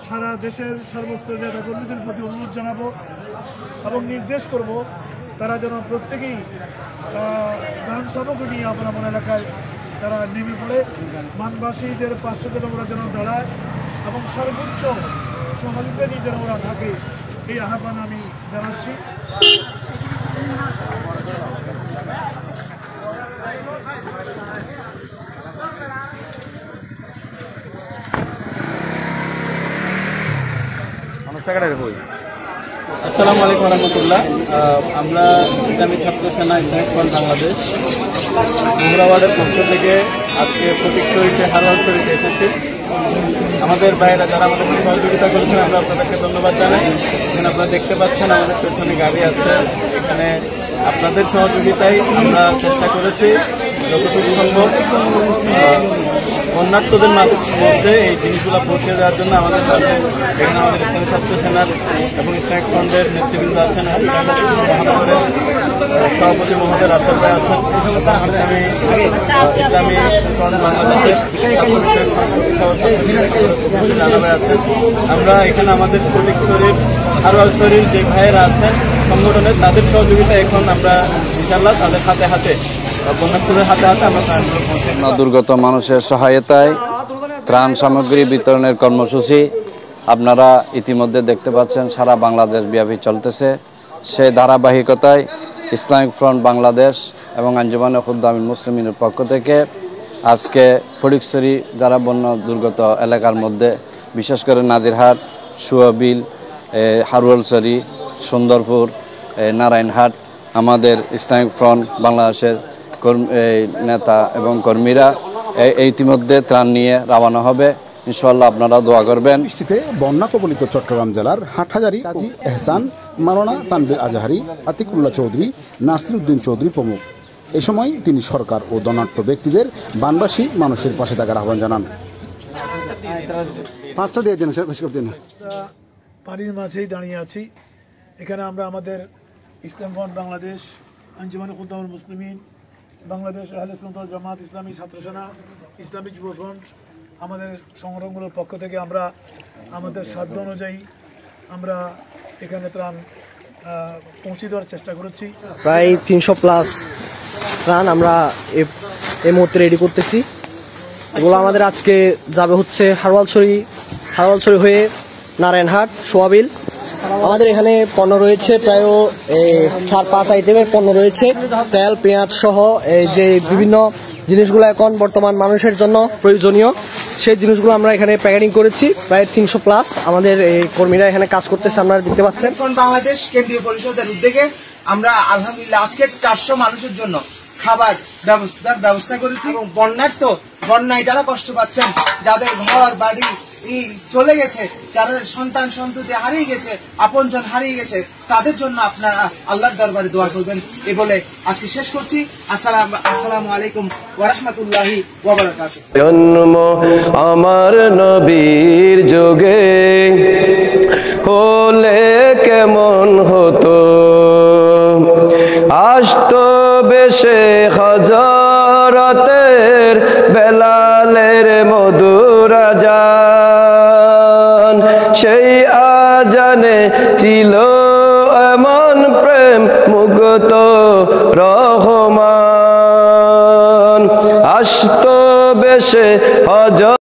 সারা দেশের সর্বস্তরের নেতাকর্মীদের প্রতি অনুরোধ জানাবো এবং নির্দেশ করব তারা যেন প্রত্যেকেই ত্রাণ সামগ্রী নিয়ে আপনার এলাকায় তারা নেমে পড়ে মানবাসীদের পাশে যেন ওরা যেন দাঁড়ায় এবং সর্বোচ্চ সহযোগিতা নিয়ে যেন ওরা থাকে এই আহ্বান আমি জানাচ্ছি। আসসালামু আলাইকুম রহমতুল্লাহ। আমরা ইসলামী ছাত্র সেনা ইসলামিক ফ্রন্ট বাংলাদেশ মোহরাওয়ার্ডের পক্ষ থেকে আজকে ফটিকছড়িতে হারোয়ালছড়িতে এসেছি। আমাদের বাইরে যারা আমাদেরকে সহযোগিতা করেছেন আমরা আপনাদেরকে ধন্যবাদ জানাই। এখানে আপনারা দেখতে পাচ্ছেন আমাদের পেছনে গাড়ি আছে, এখানে আপনাদের সহযোগিতায় আমরা চেষ্টা করেছি যতটুকু সম্ভব বন্যার্থদের মধ্যে এই জিনিসগুলো পৌঁছে দেওয়ার জন্য। আমাদের এখানে আমাদের ইসলামী ছাত্র সেনার এবং ইসলামিক ফ্রন্টের নেতৃবৃন্দ আছেন, মহানগরের সভাপতি মহোদয় রাসেল ভাই আছেন, ইসলামী ফ্রন্ট বাংলাদেশের রানা ভাই আছেন। আমরা এখানে আমাদের ফটিকছড়ির হারোয়ালছড়ির যে ভাইয়েরা আছেন সংগঠনের, তাদের সহযোগিতা এখন আমরা ইনশাআল্লাহ তাদের হাতে হাতে দুর্গত মানুষের সহায়তায় ত্রাণ সামগ্রী বিতরণের কর্মসূচি আপনারা ইতিমধ্যে দেখতে পাচ্ছেন সারা বাংলাদেশ ব্যাপী চলতেছে। সেই ধারাবাহিকতায় ইসলামিক ফ্রন্ট বাংলাদেশ এবং আঞ্জুমানে খুদ্দামিল মুসলিমিনের পক্ষ থেকে আজকে ফটিকছড়ি যারা বন্যা দুর্গত এলাকার মধ্যে বিশেষ করে নাজিরহাট, সুয়াবিল, হারোয়ালছড়ি, সুন্দরপুর, নারায়ণহাট আমাদের ইসলামিক ফ্রন্ট বাংলাদেশের নেতা এবং কর্মীরা ইতিমধ্যে ত্রাণ নিয়ে রওনা হবে। ইনশাআল্লাহ আপনারা দোয়া করবেন। বৃষ্টিতে বন্যা কবলিত চট্টগ্রাম জেলার হাটহাজারী কাজী এহসান, মাওলানা তানভীর আজহারি, আতিকুল্লাহ চৌধুরী, নাসির উদ্দিন চৌধুরী প্রমুখ। এই সময় তিনি সরকার ও ধনাঢ্য ব্যক্তিদের বানবাসী মানুষের পাশে থাকার আহ্বান জানান। পানির মাঝেই দাঁড়িয়ে আছি। এখানে আমরা আমাদের ইসলাম ফ্রন্ট বাংলাদেশ, আঞ্জুমানে খুদ্দামিল মুসলিমিন বাংলাদেশ, আহলে সুন্নাত ওয়াল জামাত, ইসলামী ছাত্র সেনা, ইসলামী যুব ফ্রন্ট আমাদের সংগঠনগুলোর পক্ষ থেকে আমরা আমাদের সাধ্য অনুযায়ী আমরা এখানে ত্রাণ পৌঁছে দেওয়ার চেষ্টা করেছি। প্রায় 300+ ত্রাণ আমরা এই মুহূর্তে রেডি করতেছি। এগুলো আমাদের আজকে যাবে হচ্ছে হারোয়ালছড়ি হয়ে নারায়ণহাট, সোয়াবিল। আমাদের এখানে পণ্য রয়েছে প্রায় 4-5 আইটেমের পণ্য রয়েছে, তেল, পেঁয়াজ সহ এই যে বিভিন্ন জিনিসগুলো এখন বর্তমান মানুষের জন্য প্রয়োজনীয় সেই জিনিসগুলো আমরা এখানে প্যাকেটিং করেছি। প্রায় 300+ আমাদের এই কর্মীরা এখানে কাজ করতেছে, আপনারা দেখতে পাচ্ছেন। বাংলাদেশ কেন্দ্রীয় পরিষদের উদ্যোগে আমরা আলহামদুলিল্লাহ আজকে 400 মানুষের জন্য খাবার ব্যবস্থা করেছি এবং বন্যায় যারা কষ্ট পাচ্ছেন, যাদের ঘর বাড়ি চলে গেছে, যারা সন্তান সন্ততি হারিয়ে গেছে, আপনজন হারিয়ে গেছে, তাদের জন্য আপনারা আল্লাহর দরবারে দোয়া করবেন। এ বলে আজকে শেষ করছি। আসসালামু আলাইকুম ওয়া রাহমাতুল্লাহি ওয়া বারাকাতুহু। জন্ম আমার নবীর যুগে হলে কেমন হতো, আসতো বেশে হযরতের বেলালের মধুর আযান, সেই আযানে ছিল এমন প্রেম মুগ্ধ রহমান, আসতো বেশে